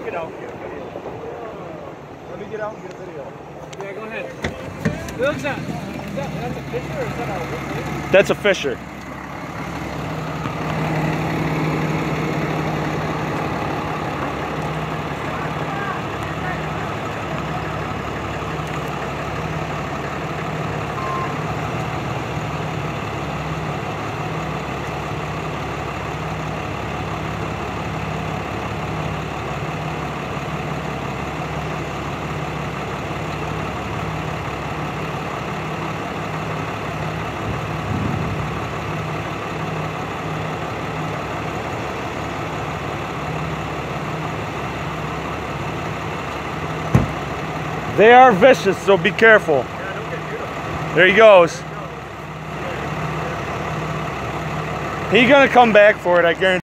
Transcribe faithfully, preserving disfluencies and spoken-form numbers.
get out and get a video. Let me get out and get a video. Yeah, go ahead. It looks like, is that, that's a fisher or is that a... That's a fisher. They are vicious, so be careful. Yeah, don't get beautiful. There he goes. He's gonna come back for it, I guarantee.